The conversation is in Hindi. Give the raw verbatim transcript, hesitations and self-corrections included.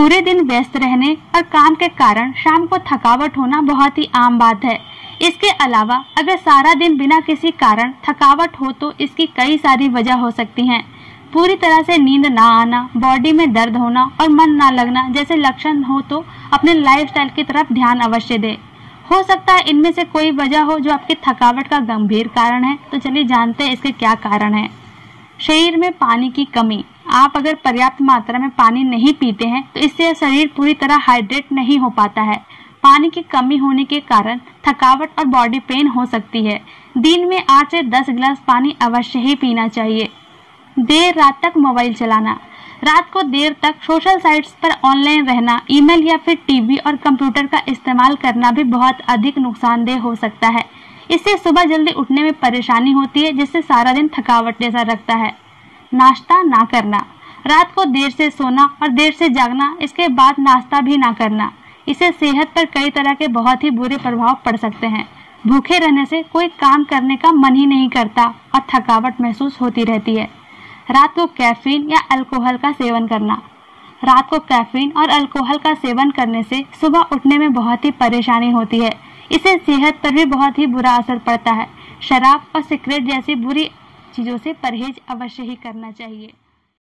पूरे दिन व्यस्त रहने और काम के कारण शाम को थकावट होना बहुत ही आम बात है। इसके अलावा अगर सारा दिन बिना किसी कारण थकावट हो तो इसकी कई सारी वजह हो सकती हैं। पूरी तरह से नींद ना आना, बॉडी में दर्द होना और मन ना लगना जैसे लक्षण हो तो अपने लाइफस्टाइल की तरफ ध्यान अवश्य दें। हो सकता है इनमें से कोई वजह हो जो आपकी थकावट का गंभीर कारण है। तो चलिए जानते हैं इसके क्या कारण है। शरीर में पानी की कमी। आप अगर पर्याप्त मात्रा में पानी नहीं पीते हैं तो इससे शरीर पूरी तरह हाइड्रेट नहीं हो पाता है। पानी की कमी होने के कारण थकावट और बॉडी पेन हो सकती है। दिन में आठ से दस गिलास पानी अवश्य ही पीना चाहिए। देर रात तक मोबाइल चलाना। रात को देर तक सोशल साइट्स पर ऑनलाइन रहना, ईमेल या फिर टीवी और कंप्यूटर का इस्तेमाल करना भी बहुत अधिक नुकसानदेह हो सकता है। इससे सुबह जल्दी उठने में परेशानी होती है, जिससे सारा दिन थकावट जैसा लगता है। नाश्ता ना करना। रात को देर से सोना और देर से जागना, इसके बाद नाश्ता भी ना करना, इससे सेहत पर कई तरह के बहुत ही बुरे प्रभाव पड़ सकते हैं। भूखे रहने से कोई काम करने का मन ही नहीं करता और थकावट महसूस होती रहती है। रात को कैफीन या अल्कोहल का सेवन करना। रात को कैफीन और अल्कोहल का सेवन करने से सुबह उठने में बहुत ही परेशानी होती है। इससे सेहत पर भी बहुत ही बुरा असर पड़ता है। शराब और सिगरेट जैसी बुरी चीज़ों से परहेज अवश्य ही करना चाहिए।